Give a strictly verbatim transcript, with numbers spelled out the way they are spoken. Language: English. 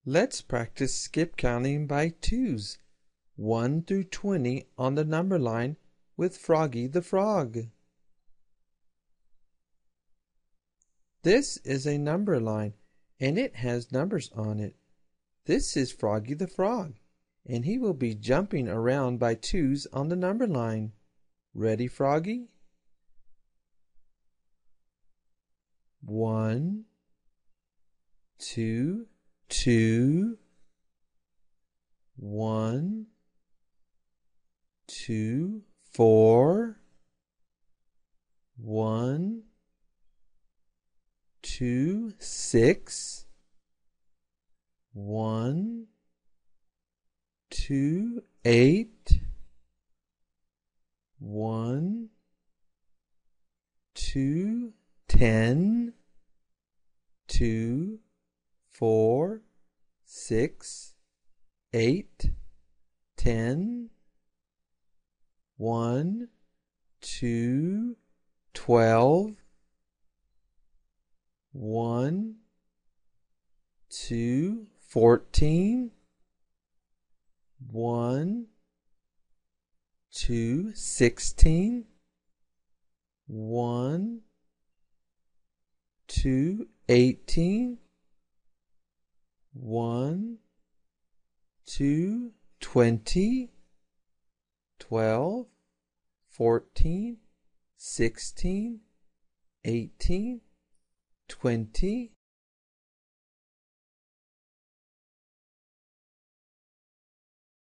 Let's practice skip counting by twos, one through twenty on the number line with Froggy the Frog. This is a number line, and it has numbers on it. This is Froggy the Frog, and he will be jumping around by twos on the number line. Ready, Froggy? One, two, two, one, two, four, one, two, six, one, two, eight, one, two, ten, two, four, six, eight, ten, one, two, twelve, one, two, fourteen, one, two, sixteen, one, two, eighteen, one, two, twenty, twelve, fourteen, sixteen, eighteen, twenty,